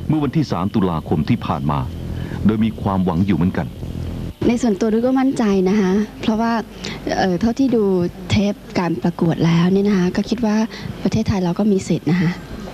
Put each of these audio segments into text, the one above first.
เมื่อวันที่3 ตุลาคมที่ผ่านมาโดยมีความหวังอยู่เหมือนกันในส่วนตัวด้วยก็มั่นใจนะคะเพราะว่าเท่าที่ดูเทปการประกวดแล้วนี่นะคะก็คิดว่าประเทศไทยเราก็มีสิทธิ์นะคะ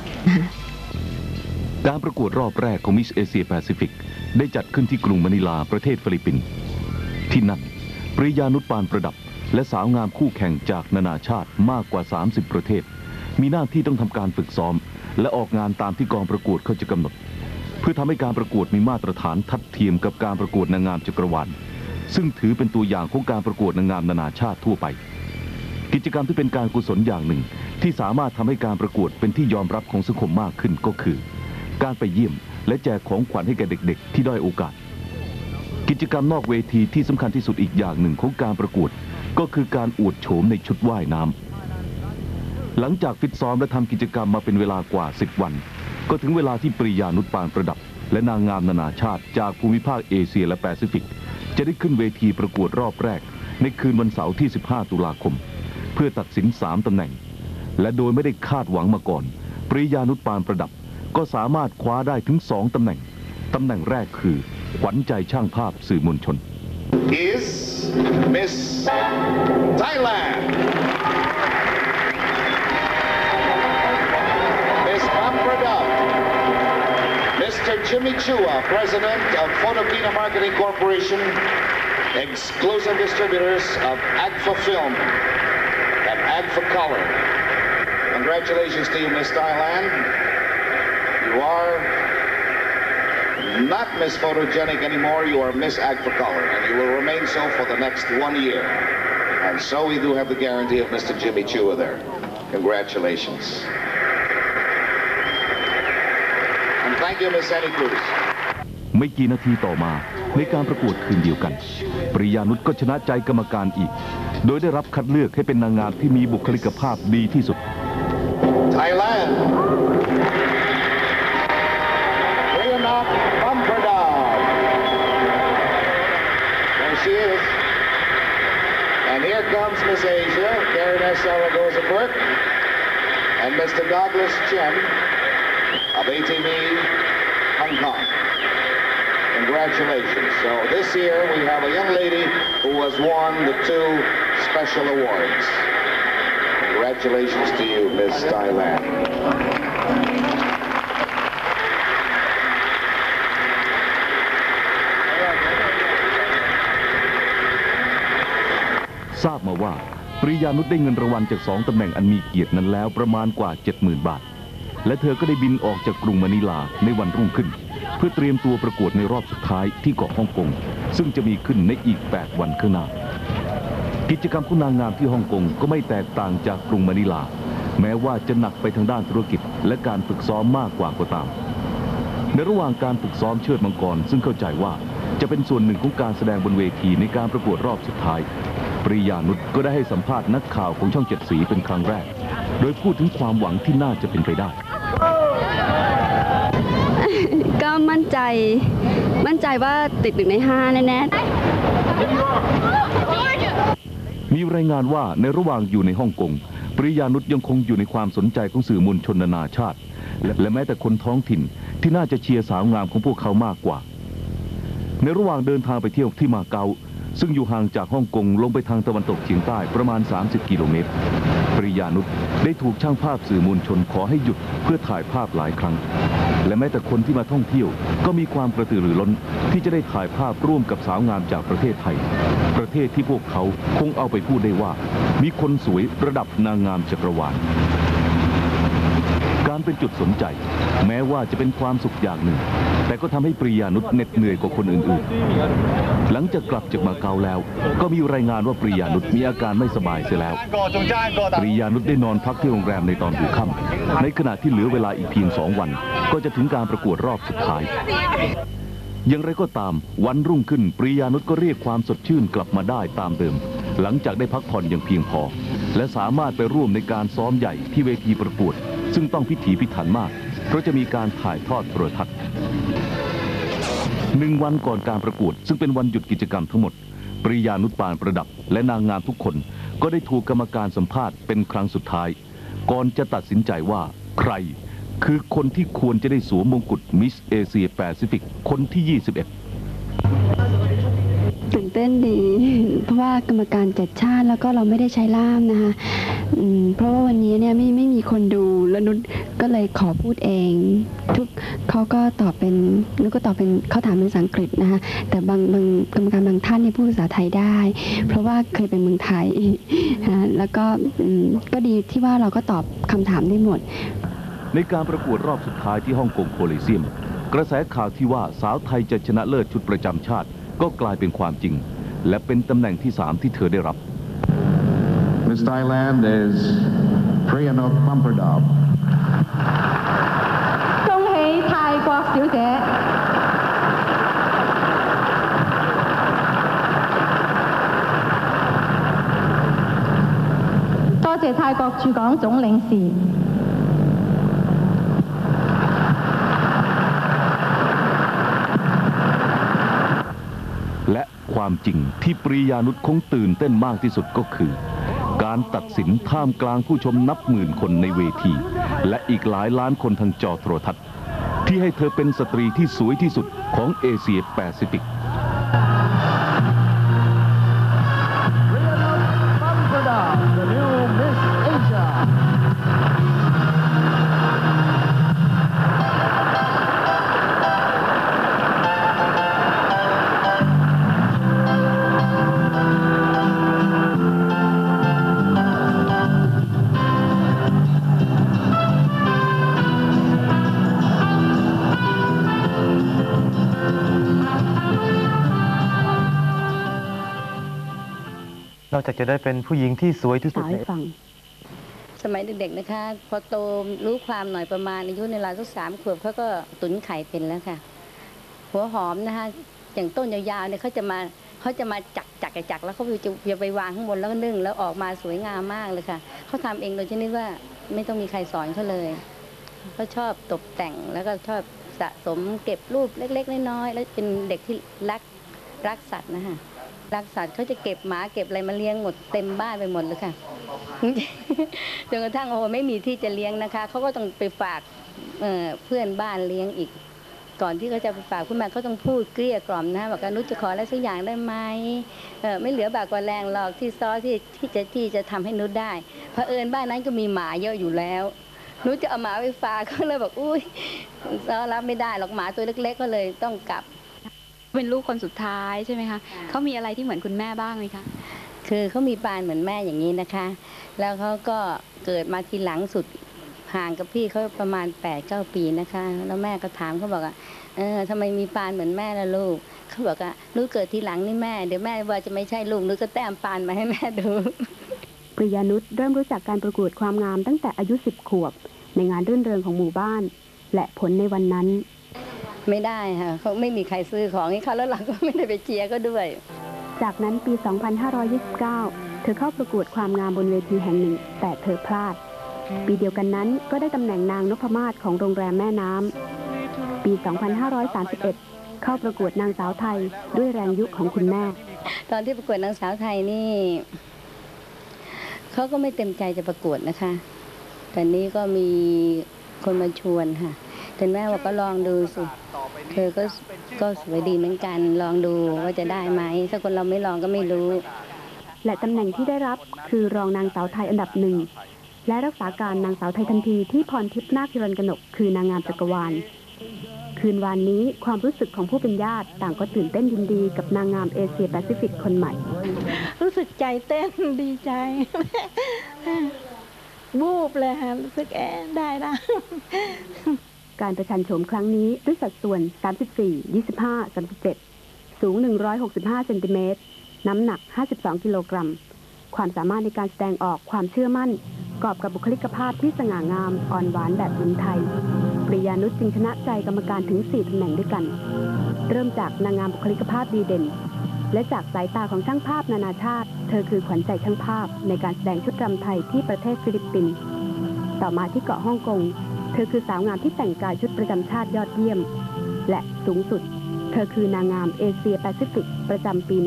การประกวดรอบแรกของมิสเอเชียแปซิฟิกได้จัดขึ้นที่กรุงมะนิลาประเทศฟิลิปปินส์ที่นั่นปริยานุช ปานประดับและสาวงามคู่แข่งจากนานาชาติมากกว่า30ประเทศมีหน้าที่ต้องทำการฝึกซ้อมและออกงานตามที่กองประกวดเขาจะกำหนดเพื่อทำให้การประกวดมีมาตรฐานทัดเทียมกับการประกวดนางงามจักรวาลซึ่งถือเป็นตัวอย่างของการประกวดนางงามนานาชาติทั่วไปกิจกรรมที่เป็นการกุศลอย่างหนึ่งที่สามารถทำให้การประกวดเป็นที่ยอมรับของสังคมมากขึ้นก็คือการไปเยี่ยมและแจกของขวัญให้แก่เด็กๆที่ด้อยโอกาสกิจกรรมนอกเวทีที่สำคัญที่สุดอีกอย่างหนึ่งของการประกวดก็คือการอวดโฉมในชุดว่ายน้ำหลังจากฟิตซ้อมและทำกิจกรรมมาเป็นเวลากว่า10 วันก็ถึงเวลาที่ปริยานุช ปานประดับและนางงามนานาชาติจากภูมิภาคเอเชียและแปซิฟิกจะได้ขึ้นเวทีประกวดรอบแรกในคืนวันเสาร์ที่15 ตุลาคมเพื่อตัดสิน3 ตำแหน่งและโดยไม่ได้คาดหวังมาก่อนปริยานุช ปานประดับก็สามารถคว้าได้ถึง2 ตำแหน่งแรกคือขวัญใจช่างภาพสื่อมวลชน is Miss Thailand Miss Pam Pradap Mr. Jimmy Chua President of Photokina Marketing Corporation exclusive distributors of Agfa Film and Agfa Color congratulations to you Miss Thailand you are not Miss Photogenic anymore, you are Miss Agfa Color, and you will remain so for the next 1 year. And so we do have the guarantee of Mr. Jimmy Chua there. Congratulations. And thank you, Miss Annie Cruz. ไม่กี่นาทีต่อมาในการประกวดคืนเดียวกันปริยานุชก็ชนะใจกรรมการอีกโดยได้รับคัดเลือกให้เป็นนางงามที่มีบุคลิกภาพดีที่สุด Thailand. She is. And here comes Miss Asia, Baroness Zaragoza Burke, and Mr. Douglas Chen of ATV Hong Kong. Congratulations. So this year we have a young lady who has won the 2 special awards. Congratulations to you, Miss Thailand. ทราบมาว่าปริยานุชได้เงินรางวัลจาก2 ตำแหน่งอันมีเกียรตินั้นแล้วประมาณกว่า 70,000 บาทและเธอก็ได้บินออกจากกรุงมะนิลาในวันรุ่งขึ้นเพื่อเตรียมตัวประกวดในรอบสุดท้ายที่เกาะฮ่องกงซึ่งจะมีขึ้นในอีก8 วันข้างหน้ากิจกรรมของนางงามที่ฮ่องกงก็ไม่แตกต่างจากกรุงมะนิลาแม้ว่าจะหนักไปทางด้านธุรกิจและการฝึกซ้อมมากกว่าก็ตามในระหว่างการฝึกซ้อมเชิดมังกรซึ่งเข้าใจว่าจะเป็นส่วนหนึ่งของการแสดงบนเวทีในการประกวดรอบสุดท้ายปริยานุชก็ได้ให้สัมภาษณ์นักข่าวของช่อง7 สีเป็นครั้งแรกโดยพูดถึงความหวังที่น่าจะเป็นไปได้ก็มั่นใจว่าติด1 ใน 5แน่ๆมีรายงานว่าในระหว่างอยู่ในฮ่องกงปริยานุชยังคงอยู่ในความสนใจของสื่อมวลชนนานาชาติและแม้แต่คนท้องถิ่นที่น่าจะเชียร์สาวงามของพวกเขามากกว่าในระหว่างเดินทางไปเที่ยวที่มาเก๊าซึ่งอยู่ห่างจากฮ่องกงลงไปทางตะวันตกเฉียงใต้ประมาณ30 กิโลเมตรปริยานุชได้ถูกช่างภาพสื่อมวลชนขอให้หยุดเพื่อถ่ายภาพหลายครั้งและแม้แต่คนที่มาท่องเที่ยวก็มีความกระตือรือร้นที่จะได้ถ่ายภาพร่วมกับสาวงามจากประเทศไทยประเทศที่พวกเขาคงเอาไปพูดได้ว่ามีคนสวยระดับนางงามจักรวาลการเป็นจุดสนใจแม้ว่าจะเป็นความสุขอย่างหนึ่งแต่ก็ทำให้ปริยานุชเหน็ดเหนื่อยกว่าคนอื่นๆหลังจากกลับจากมาเก๊าแล้วก็มีรายงานว่าปริยานุชมีอาการไม่สบายเสียแล้วปริยานุชได้นอนพักที่โรงแรมในตอนหัวค่ำในขณะที่เหลือเวลาอีกเพียง2 วันก็จะถึงการประกวดรอบสุดท้ายอย่างไรก็ตามวันรุ่งขึ้นปริยานุชก็เรียกความสดชื่นกลับมาได้ตามเดิมหลังจากได้พักผ่อนอย่างเพียงพอและสามารถไปร่วมในการซ้อมใหญ่ที่เวทีประกวดซึ่งต้องพิถีพิถันมากเพราะจะมีการถ่ายทอดโทรทัศน์1 วันก่อนการประกวดซึ่งเป็นวันหยุดกิจกรรมทั้งหมดปริยานุช ปานประดับและนางงามทุกคนก็ได้ถูกกรรมการสัมภาษณ์เป็นครั้งสุดท้ายก่อนจะตัดสินใจว่าใครคือคนที่ควรจะได้สวมมงกุฎมิสเอเชียแปซิฟิกคนที่ 21 ตื่นเต้นดีเพราะว่ากรรมการ7 ชาติแล้วก็เราไม่ได้ใช้ล่ามนะคะเพราะว่าวันนี้เนี่ยไม่มีคนดูแล้วนุชก็เลยขอพูดเองเขาก็ตอบเป็นนุชก็ตอบเป็นเขาถามเป็นภาษาอังกฤษนะคะแต่บางกรรมการบางท่านเนี่ยพูดภาษาไทยได้เพราะว่าเคยเป็นเมืองไทยแล้วก็ดีที่ว่าเราก็ตอบคำถามได้หมดในการประกวดรอบสุดท้ายที่ฮ่องกงโคลิเซียมกระแสข่าวที่ว่าสาวไทยจะชนะเลิศชุดประจำชาติก็กลายเป็นความจริงและเป็นตำแหน่งที่ 3ที่เธอได้รับ Miss Thailand is Priyanut Pampradab 恭喜泰國小姐。多謝泰國駐港總領事。 และความจริงที่ปริยานุชคงตื่นเต้นมากที่สุดก็คือการตัดสินท่ามกลางผู้ชมนับหมื่นคนในเวทีและอีกหลายล้านคนทางจอโทรทัศน์ที่ให้เธอเป็นสตรีที่สวยที่สุดของเอเชียแปซิฟิกนอกจากจะได้เป็นผู้หญิงที่สวยที่สุดในสมัยเด็กๆนะคะพอโตรู้ความหน่อยประมาณอายุในราวสัก3 ขวบเขาก็ตุ๋นไข่เป็นแล้วค่ะหัวหอมนะคะอย่างต้นยาวๆเนี่ยเขาจะมาจักแล้วเขาจะไปวางข้างบนแล้วก็นึ่งแล้วออกมาสวยงามมากเลยค่ะเขาทำเองโดยชนิดว่าไม่ต้องมีใครสอนเขาเลยเขาชอบตกแต่งแล้วก็ชอบสะสมเก็บรูปเล็กๆน้อยๆแล้วเป็นเด็กที่รักสัตว์นะคะรักสัตว์เขาจะเก็บหมาเก็บอะไรมาเลี้ยงหมดเต็มบ้านไปหมดเลยค่ะจนกระทั่งโอ้ไม่มีที่จะเลี้ยงนะคะเขาก็ต้องไปฝากเพื่อนบ้านเลี้ยงอีกก่อนที่เขาจะไปฝากคุณแม่เขาต้องพูดเกลี้ยกล่อมนะบอกว่านุชจะขออะไรสักอย่างได้ไหมไม่เหลือบากกว่าแรงหรอกที่ซอที่จะทำให้นุชได้เผอิญบ้านนั้นก็มีหมาเยอะอยู่แล้วนุชจะเอาหมาไปฝากเขาเลยบอกอุ้ยซอรับไม่ได้หรอกหมาตัวเล็กๆก็เลยต้องกลับเป็นลูกคนสุดท้ายใช่ไหมคะเขามีอะไรที่เหมือนคุณแม่บ้างไหมคะคือเขามีปานเหมือนแม่อย่างนี้นะคะแล้วเขาก็เกิดมาทีหลังสุดห่างกับพี่เขาประมาณ8-9 ปีนะคะแล้วแม่ก็ถามเขาบอกทำไมมีปานเหมือนแม่ล่ะลูกเขาบอกนุชเกิดทีหลังนี่แม่เดี๋ยวแม่ว่าจะไม่ใช่ลูกนุชก็แต้มปานมาให้แม่ดูปริยานุชเริ่มรู้จักการประกวดความงามตั้งแต่อายุ10 ขวบในงานรื่นเริงของหมู่บ้านและผลในวันนั้นไม่ได้ค่ะเขาไม่มีใครซื้อของให้เขาแล้วเราก็ไม่ได้ไปเชียร์ก็ด้วยจากนั้นปี 2529 เธอเข้าประกวดความงามบนเวทีแห่งหนึ่งแต่เธอพลาดปีเดียวกันนั้นก็ได้ตำแหน่งนางนพมาศของโรงแรมแม่น้ำปี 2531 เข้าประกวดนางสาวไทยด้วยแรงยุของคุณแม่ตอนที่ประกวดนางสาวไทยนี่เขาก็ไม่เต็มใจจะประกวดนะคะแต่นี้ก็มีคนมาชวนค่ะแต่แม่ว่าก็ลองดูสิเธอก็สวยดีเหมือนกันลองดูว่าจะได้ไหมถ้าคนเราไม่ลองก็ไม่รู้และตำแหน่งที่ได้รับคือรองนางสาวไทยอันดับ 1และรักษาการนางสาวไทยทันทีที่พรทิพย์นาคฮิรัญกนกคือนางงามจักรวาลคืนวานนี้ความรู้สึกของผู้เป็นญาติต่างก็ตื่นเต้นยินดีกับนางงามเอเชียแปซิฟิกคนใหม่รู้สึกใจเต้นดีใจวูบเลยค่ะรู้สึกได้การประชันโฉมครั้งนี้ด้วยสัดส่วน 34 25 37 สูง 165 เซนติเมตรน้ำหนัก 52 กิโลกรัมความสามารถในการแสดงออกความเชื่อมั่นกอบกับบุคลิกภาพที่สง่างามอ่อนหวานแบบหญิงไทยปริยานุชจึงชนะใจกรรมการถึง 4 ตำแหน่งด้วยกันเริ่มจากนางงามบุคลิกภาพดีเด่นและจากสายตาของช่างภาพนานาชาติเธอคือขวัญใจช่างภาพในการแสดงชุดรำไทยที่ประเทศฟิลิปปินส์ต่อมาที่เกาะฮ่องกงเธอคือสาวงามที่แต่งกายชุดประจำชาติยอดเยี่ยมและสูงสุดเธอคือนางงามเอเชียแปซิฟิกประจำปี 1988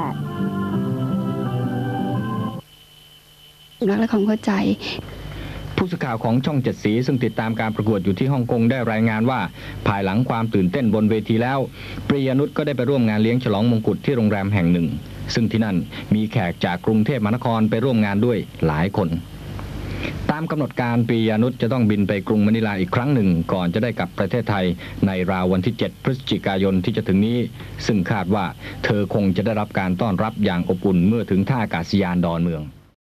รักและความเข้าใจผู้สื่อข่าวของช่องเจ็ดสีซึ่งติดตามการประกวดอยู่ที่ฮ่องกงได้รายงานว่าภายหลังความตื่นเต้นบนเวทีแล้วปริยานุชก็ได้ไปร่วมงานเลี้ยงฉลองมงกุฎที่โรงแรมแห่งหนึ่งซึ่งที่นั่นมีแขกจากกรุงเทพมหานครไปร่วมงานด้วยหลายคนตามกำหนดการปริยานุชจะต้องบินไปกรุงมะนิลาอีกครั้งหนึ่งก่อนจะได้กลับประเทศไทยในราววันที่ 7 พฤศจิกายนที่จะถึงนี้ซึ่งคาดว่าเธอคงจะได้รับการต้อนรับอย่างอบอุ่นเมื่อถึงท่าอากาศยานดอนเมือง